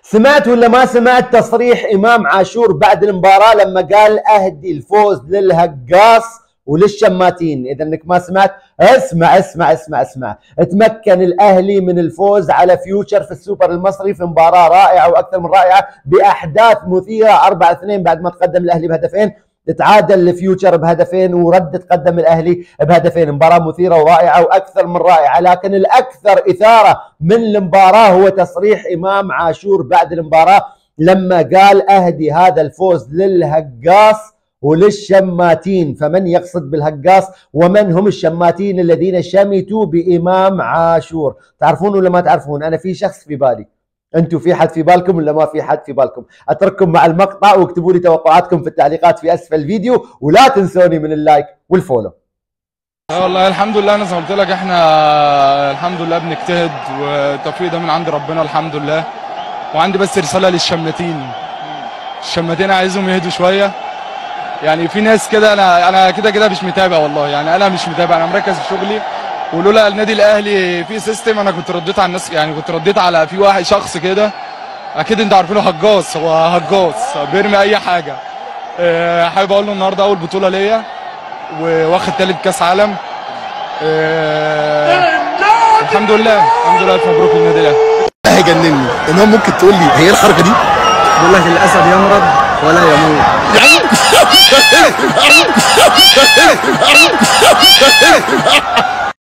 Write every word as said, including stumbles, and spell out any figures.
سمعت ولا ما سمعت تصريح إمام عاشور بعد المباراة لما قال أهدي الفوز للهقاص وللشماتين؟ إذا إنك ما سمعت اسمع اسمع اسمع اسمع. تمكن الأهلي من الفوز على فيوتشر في السوبر المصري في مباراة رائعة وأكثر من رائعة بأحداث مثيرة. أربعة اثنين بعد ما تقدم الأهلي بهدفين، تعادل الفيوتشر بهدفين ورد تقدم الأهلي بهدفين. مباراة مثيرة ورائعة وأكثر من رائعة، لكن الأكثر إثارة من المباراة هو تصريح إمام عاشور بعد المباراة لما قال أهدي هذا الفوز للهقاص وللشماتين. فمن يقصد بالهقاص ومن هم الشماتين الذين شمتوا بإمام عاشور؟ تعرفون ولا ما تعرفون؟ أنا في شخص في بالي، انتم في حد في بالكم ولا ما في حد في بالكم؟ اترككم مع المقطع واكتبوا لي توقعاتكم في التعليقات في اسفل الفيديو، ولا تنسوني من اللايك والفولو. والله الحمد لله، انا زي ما قلت لك احنا الحمد لله بنجتهد والتوفيق ده من عند ربنا الحمد لله. وعندي بس رساله للشماتين، الشماتين عايزهم يهدوا شويه. يعني في ناس كده، انا انا كده كده مش متابع والله، يعني انا مش متابع، انا مركز في شغلي. ولولا النادي الاهلي في سيستم انا كنت رديت على الناس، يعني كنت رديت على في واحد شخص كده اكيد انتوا عارفينه، هجاص، هو هجاص بيرمي اي حاجه. أه حابب اقول له النهارده اول بطوله ليا وواخد ثالث كاس عالم. أه الحمد لله الحمد لله، الف مبروك للنادي الاهلي. هيجنني ان هو ممكن تقول لي هي الحركه دي؟ بقول لك الاسد يمرض ولا يموت. يعني